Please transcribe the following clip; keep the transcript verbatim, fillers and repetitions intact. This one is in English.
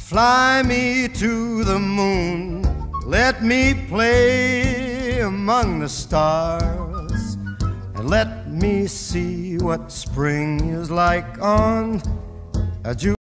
Fly me to the moon, let me play among the stars, and let me see what spring is like on a Jupiter.